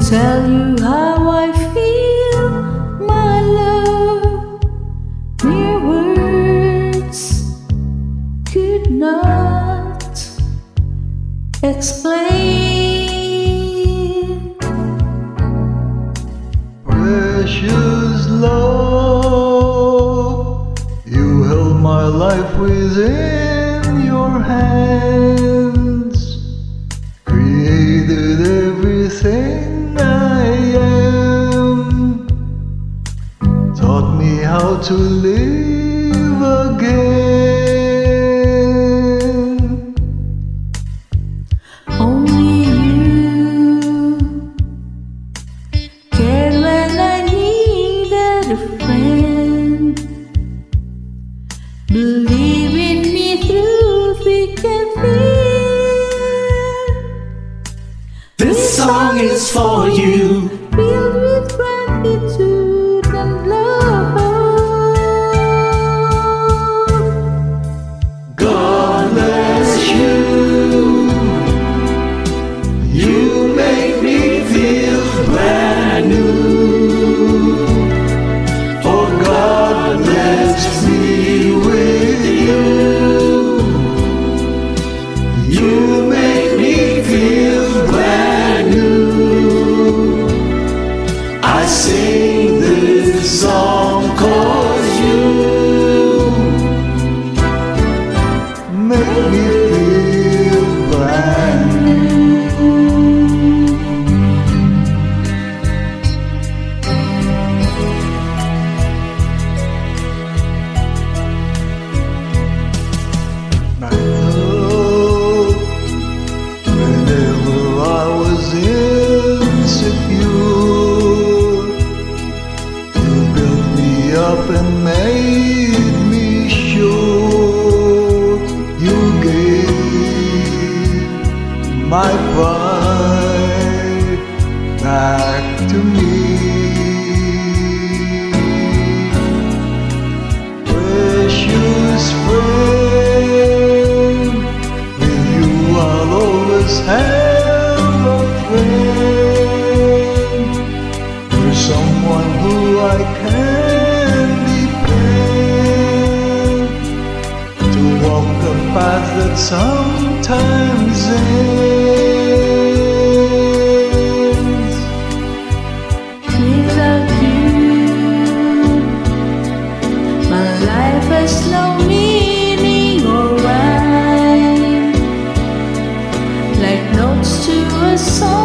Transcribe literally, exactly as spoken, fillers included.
tell you how I feel, my love. Mere words could not explain. Precious love, you held my life within your hands, created everything I am, taught me how to live again. Only you cared when I needed a friend. Believe in me through thick and thin. This song is for you, Filled with gratitude and love. God bless you. You make me feel brand new. For God blessed me with you. You make me feel brand new. I sing this song 'cause you Make me feel brand new. I know whenever I was insecure, you built me up and made me sure. You gave my pride back to me. Precious friend, with you I'll always have a friend. You're someone who I can depend, to walk the path that sometimes ends. Without you, my life has no meaning or rhyme. Like notes to a song.